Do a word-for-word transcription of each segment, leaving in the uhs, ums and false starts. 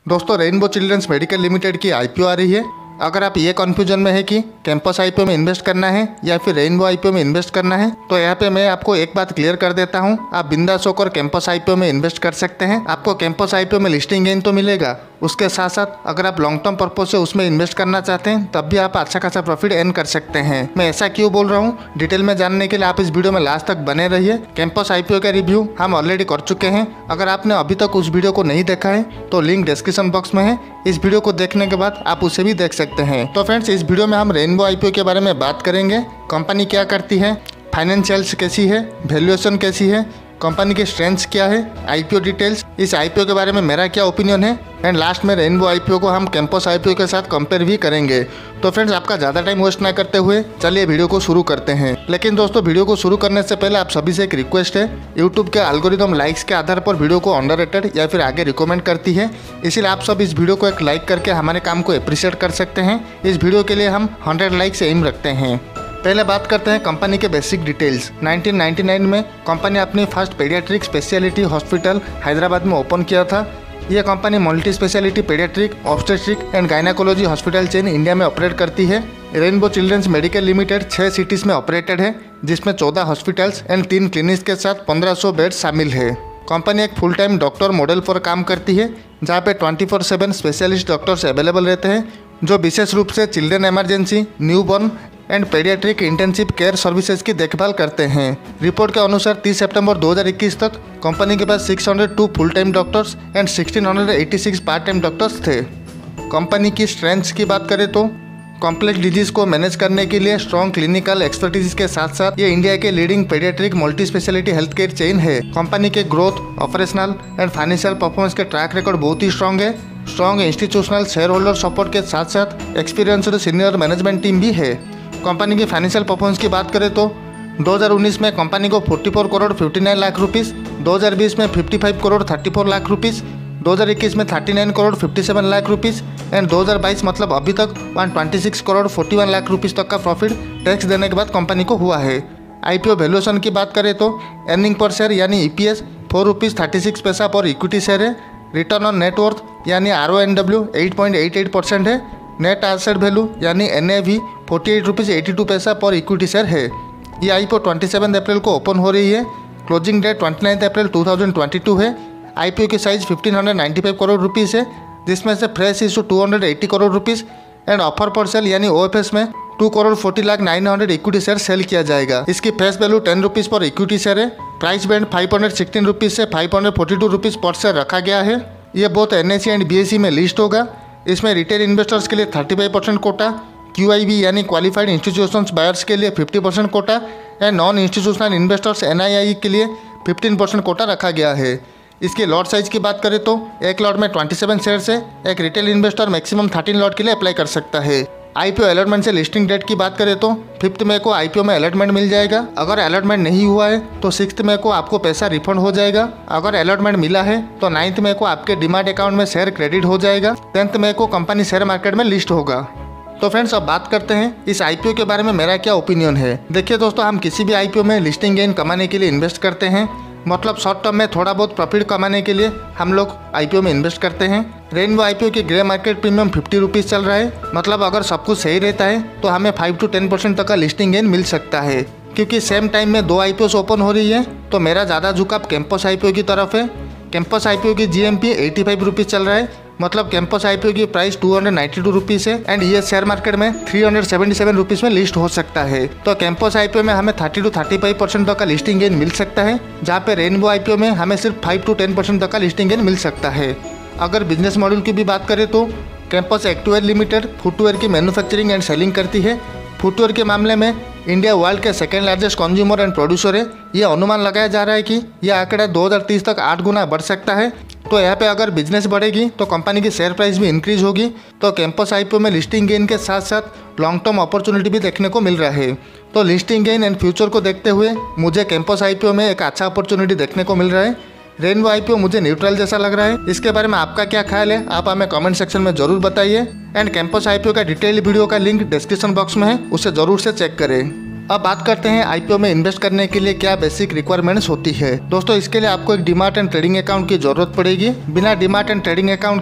दोस्तों Rainbow children's medical limited की IPO आ रही है। अगर आप ये कन्फ्यूजन में है कि कैंपस आईपीओ में इन्वेस्ट करना है या फिर रेनबो आईपीओ में इन्वेस्ट करना है, तो यहाँ पे मैं आपको एक बात क्लियर कर देता हूँ। आप बिंदास होकर कैंपस आईपीओ में इन्वेस्ट कर सकते हैं। आपको कैंपस आईपीओ में लिस्टिंग गेन तो मिलेगा, उसके साथ साथ अगर आप लॉन्ग टर्म पर्पज से उसमें इन्वेस्ट करना चाहते हैं तब भी आप अच्छा खासा प्रॉफिट अर्न कर सकते हैं। मैं ऐसा क्यों बोल रहा हूँ, डिटेल में जानने के लिए आप इस वीडियो में लास्ट तक बने रहिए। कैंपस आईपीओ का रिव्यू हम ऑलरेडी कर चुके हैं। अगर आपने अभी तक उस वीडियो को नहीं देखा है तो लिंक डिस्क्रिप्शन बॉक्स में है। इस वीडियो को देखने के बाद आप उसे भी देख सकते हैं। तो फ्रेंड्स, इस वीडियो में हम रेनबो आईपीओ के बारे में बात करेंगे। कंपनी क्या करती है, फाइनेंशियल्स कैसी है, वैल्यूएशन कैसी है, कंपनी की स्ट्रेंथ्स क्या है, आईपीओ डिटेल्स, इस आईपीओ के बारे में मेरा क्या ओपिनियन है, एंड लास्ट में रेनबो आईपीओ को हम कैंपस आईपीओ के साथ कंपेयर भी करेंगे। तो फ्रेंड्स, आपका ज़्यादा टाइम वेस्ट ना करते हुए चलिए वीडियो को शुरू करते हैं। लेकिन दोस्तों, वीडियो को शुरू करने से पहले आप सभी से एक रिक्वेस्ट है। यूट्यूब के एल्गोरिदम लाइक्स के आधार पर वीडियो को अंडररेटेड या फिर आगे रिकमेंड करती है, इसीलिए आप सब इस वीडियो को एक लाइक करके हमारे काम को अप्रिशिएट कर सकते हैं। इस वीडियो के लिए हम हंड्रेड लाइक्स एम रखते हैं। पहले बात करते हैं कंपनी के basic details. Nineteen ninety nine में कंपनी अपनी first paediatric speciality hospital Hyderabad में ओपन किया था। यह company multi speciality paediatric, obstetric and gynaecology hospital chain India में ऑपरेट करती है। रेनबो चिल्ड्रंस मेडिकल लिमिटेड छः सिटीज़ में ऑपरेटेड है, जिसमें चौदह हॉस्पिटल्स एंड तीन क्लिनिक्स के साथ पंद्रह सौ बेड शामिल है। कंपनी एक फुल टाइम डॉक्टर मॉडल पर काम करती है, जहाँ पे twenty four seven specialist doctors available रहते हैं, जो विशेष रूप से children emergency, newborn and paediatric intensive care services की देखभाल करते हैं। रिपोर्ट के अनुसार तीस सितंबर दो हज़ार इक्कीस तक कंपनी के पास छह सौ दो फुल टाइम डॉक्टर्स एंड सोलह सौ छियासी पार्ट टाइम डॉक्टर्स थे। कंपनी की स्ट्रेंथ्स की बात करें तो कॉम्प्लेक्स डिजीज को मैनेज करने के लिए स्ट्रॉन्ग क्लिनिकल एक्सपर्टीज के साथ साथ ये इंडिया के leading paediatric multi speciality health care chain है। कंपनी के growth, operational and financial performance के ट्रैक रिकॉर्ड बहुत ही स्ट्रॉन्ग है। Strong institutional share holder support के साथ साथ एक्सपीरियंस्ड सीनियर मैनेजमेंट टीम भी है। कंपनी की फाइनेंशियल परफॉर्मेंस की बात करें तो दो हज़ार उन्नीस में कंपनी को चौवालीस करोड़ उनसठ लाख रुपीस, दो हज़ार बीस में पचपन करोड़ चौंतीस लाख रुपीस, दो हज़ार इक्कीस में उनतालीस करोड़ सत्तावन लाख रुपीस एंड दो हज़ार बाईस मतलब अभी तक एक सौ छब्बीस करोड़ इकतालीस लाख रुपीस तक का प्रॉफिट टैक्स देने के बाद कंपनी को हुआ है। आईपीओ वैल्यूएशन की बात करें तो अर्निंग पर शेयर यानी EPS four rupees thirty six paisa per equity share है। रिटर्न ऑन नेटवर्थ यानी R O N W eight point eight eight percent है। नेट एसेट वैल्यू यानी N A V forty eight rupees eighty two paisa per equity share है। ये IPO सत्ताईस अप्रैल को open हो रही है। क्लोजिंग डेट उनतीस अप्रैल दो हज़ार बाईस है। आईपीओ की साइज पंद्रह सौ पचानवे करोड़ रुपीस है, जिसमें से फ्रेश इशू दो सौ अस्सी crore rupees and offer per sale यानी ओएफएस में two crore forty lakh nine hundred equity share sale किया जाएगा। इसकी face value ten rupees per equity share है। Price band five hundred sixteen rupees से five hundred forty two rupees per share रखा गया है। ये बोथ एनएसई एंड बीएसई में लिस्ट होगा। इसमें रिटेल इन्वेस्टर्स के लिए thirty five percent quota, QIB यानी क्वालिफाइड इंस्टीट्यूशंस बायर्स के लिए fifty percent quota and non institutional investors NII के लिए फिफ्टीन परसेंट कोटा रखा गया है। इसके लॉट साइज की बात करें तो एक लॉट में सत्ताईस शेयर्स है। एक retail investor maximum thirteen lot के लिए अप्लाई कर सकता है। आईपीओ अलॉटमेंट से लिस्टिंग डेट की बात करें तो फिफ्थ मई को आईपीओ में अलॉटमेंट मिल जाएगा। अगर अलॉटमेंट नहीं हुआ है तो सिक्स्थ मई को आपको पैसा रिफंड हो जाएगा। अगर अलॉटमेंट मिला है तो नाइन्थ मई को आपके डीमैट अकाउंट में शेयर क्रेडिट हो जाएगा। टेंथ मई को कंपनी शेयर मार्केट में लिस्ट होगा। तो फ्रेंड्स, अब बात करते हैं इस आईपीओ के बारे में मेरा क्या ओपिनियन है। देखिए दोस्तों, हम किसी भी आईपीओ में लिस्टिंग गेन कमाने के लिए इन्वेस्ट करते हैं, मतलब शॉर्ट टर्म में थोड़ा बहुत प्रॉफिट कमाने के लिए हम लोग आईपीओ में इन्वेस्ट करते हैं। रेनबो आईपीओ की grey market premium fifty rupees चल रहा है, मतलब अगर सब कुछ सही रहता है तो हमें फाइव टू टेन परसेंट तक का लिस्टिंग गेन मिल सकता है। क्योंकि सेम टाइम में दो आईपीओ ओपन हो रही है तो मेरा ज़्यादा झुकाव कैंपस आईपीओ की तरफ है। कैंपस आईपीओ की जीएमपी एटी फाइव रुपीज़ चल रहा है, मतलब कैंपस आईपीओ की price two hundred ninety two rupees है एंड ये शेयर मार्केट में three hundred seventy seven rupees में लिस्ट हो सकता है। तो कैंपस आईपीओ में हमें thirty two thirty five percent तक का लिस्टिंग गेन मिल सकता है, जहाँ पे रेनबो आईपीओ में हमें सिर्फ फाइव टू टेन परसेंट तक का लिस्टिंग गेन मिल सकता है। अगर बिजनेस मॉडल की भी बात करें तो कैंपस एक्टिवेयर लिमिटेड फुटवेयर की मैन्युफैक्चरिंग एंड सेलिंग करती है। फुटवेयर के मामले में इंडिया वर्ल्ड के second largest consumer and producer है। ये अनुमान लगाया जा रहा है कि यह आंकड़ा दो हज़ार तीस तक आठ गुना बढ़ सकता है। तो यहाँ पे अगर बिजनेस बढ़ेगी तो कंपनी की शेयर प्राइस भी इंक्रीज होगी। तो कैंपस आईपीओ में लिस्टिंग गेन के साथ साथ लॉन्ग टर्म अपॉर्चुनिटी भी देखने को मिल रहा है। तो लिस्टिंग गेन एंड फ्यूचर को देखते हुए मुझे कैंपस आईपीओ में एक अच्छा अपॉर्चुनिटी देखने को मिल रहा है। रेनबो आईपीओ मुझे न्यूट्रल जैसा लग रहा है। इसके बारे में आपका क्या ख्याल है, आप हमें कमेंट सेक्शन में जरूर बताइए। एंड कैंपस आईपीओ का डिटेल वीडियो का लिंक डिस्क्रिप्शन बॉक्स में है, उसे जरूर से चेक करें। अब बात करते हैं आईपीओ में इन्वेस्ट करने के लिए क्या बेसिक रिक्वायरमेंट्स होती है। दोस्तों, इसके लिए आपको एक डीमैट एंड ट्रेडिंग अकाउंट की जरूरत पड़ेगी। बिना डीमैट एंड ट्रेडिंग अकाउंट के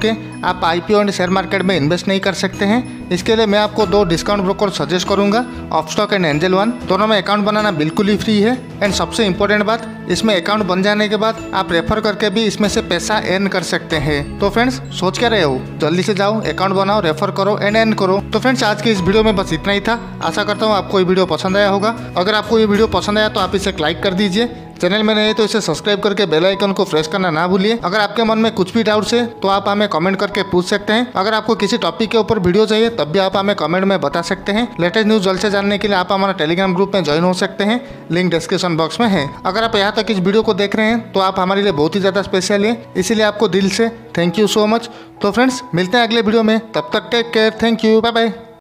आप आईपीओ एंड शेयर मार्केट में इन्वेस्ट नहीं कर सकते हैं। इसके लिए मैं आपको दो डिस्काउंट ब्रोकर सजेस्ट करूंगा, ऑप्स्टॉक एंड एंजल वन। दोनों में अकाउंट बनाना बिल्कुल ही फ्री है। एंड सबसे इंपॉर्टेंट बात, इसमें अकाउंट बन जाने के बाद आप रेफर करके भी इसमें से पैसा अर्न कर सकते हैं। तो फ्रेंड्स सोच क्या रहे हो, जल्दी से जाओ अकाउंट बनाओ, रेफर करो एंड अर्न करो। तो फ्रेंड्स आज की इस वीडियो में बस इतना ही था। आशा करता हूँ आपको ये वीडियो पसंद आया होगा। अगर आपको ये वीडियो पसंद आया तो आप इसे लाइक कर दीजिए। चैनल में नए तो इसे सब्सक्राइब करके बेल आइकन को प्रेस करना ना भूलिए। अगर आपके मन में कुछ भी डाउट्स है तो आप हमें कमेंट करके पूछ सकते हैं। अगर आपको किसी टॉपिक के ऊपर वीडियो चाहिए तब भी आप हमें कमेंट में बता सकते हैं। लेटेस्ट न्यूज जल्द से जानने के लिए आप हमारा टेलीग्राम ग्रुप में ज्वाइन हो सकते हैं, लिंक डिस्क्रिप्शन बॉक्स में है। अगर आप यहाँ तक इस वीडियो को देख रहे हैं तो आप हमारे लिए बहुत ही ज़्यादा स्पेशल है, इसीलिए आपको दिल से थैंक यू सो मच। तो फ्रेंड्स मिलते हैं अगले वीडियो में, तब तक take care, thank you, bye bye.